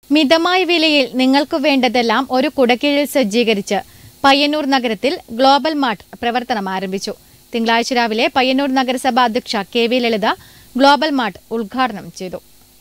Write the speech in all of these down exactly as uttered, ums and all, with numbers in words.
മിതമായ വിലയിൽ നിങ്ങൾക്ക് വേണ്ടതെല്ലാം ഒരു കുടക്കീഴിൽ സജ്ജീകരിച്ച് പയ്യന്നൂർ നഗരത്തിൽ ഗ്ലോബൽ മാർട്ട് പ്രവർത്തനം ആരംഭിച്ചു. തിങ്കളാഴ്ച രാവിലെ പയ്യന്നൂർ നഗരസഭ അധ്യക്ഷ K V Lalitha Global Mart ഉദ്ഘാടനം ചെയ്തു.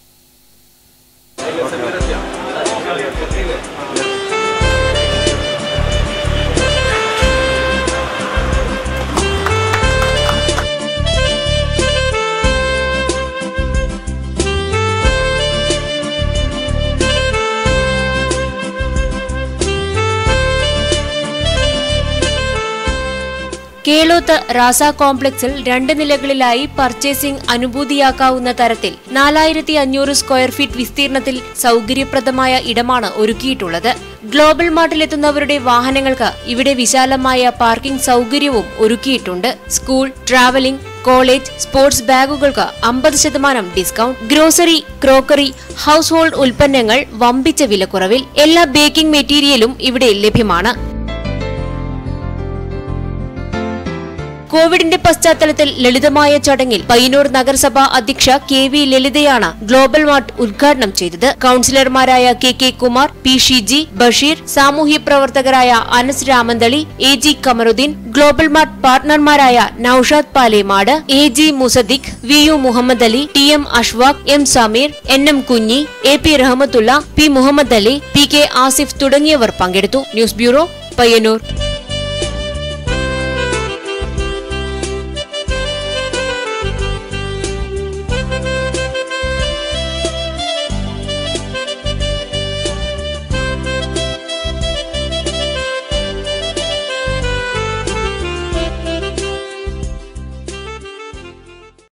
കേളോത്ത് റാസ കോംപ്ലക്സിൽ രണ്ട് നിലകളിലായി പർച്ചേസിംഗ് അനുഭൂതിയാക്കാവുന്ന തരത്തിൽ നാലായിരത്തി അഞ്ഞൂറ് സ്ക്വയർ ഫീറ്റ് വിസ്തീർണത്തിൽ സൗകര്യപ്രദമായ ഇടമാണ് ഒരുക്കിയിട്ടുള്ളത്. ഗ്ലോബൽ മാർട്ടിലെത്തുന്നവരുടെ വാഹനങ്ങൾക്ക് ഇവിടെ വിശാലമായ പാർക്കിംഗ് സൗകര്യവും ഒരുക്കിയിട്ടുണ്ട്. സ്കൂൾ, ട്രാവലിംഗ്, കോളേജ്, സ്പോർട്സ് ബാഗുകൾക്ക് അമ്പത് ശതമാനം discount. Grocery, crockery, household ഉൽപ്പന്നങ്ങൾ വമ്പിച്ച വിലക്കുറവിൽ. എല്ലാ ബേക്കിംഗ് മെറ്റീരിയലും ഇവിടെ ലഭ്യമാണ്. കോവിഡിന്റെ പശ്ചാത്തലത്തിൽ ലളിതമായ ചടങ്ങിൽ പയ്യന്നൂർ നഗരസഭാ അധ്യക്ഷ കെ വി ലളിതയാണ് ഗ്ലോബൽ മാർട്ട് ഉദ്ഘാടനം ചെയ്തത്. കൌൺസിലർമാരായ K K Kumar, P Shiji, Basheer, സാമൂഹ്യ പ്രവർത്തകരായ Anas Ramanthali, A G Kamaruddin, Global Mart പാർട്ണർമാരായ Noushad Palemad, A G Musadiq, V U Muhammad Ali, T M Ashwaq, M Sameer, N M Kunhi, A P Rahmathulla, P Muhammad Ali, P K Asif തുടങ്ങിയവർ പങ്കെടുത്തു. News bureau, Payyanur.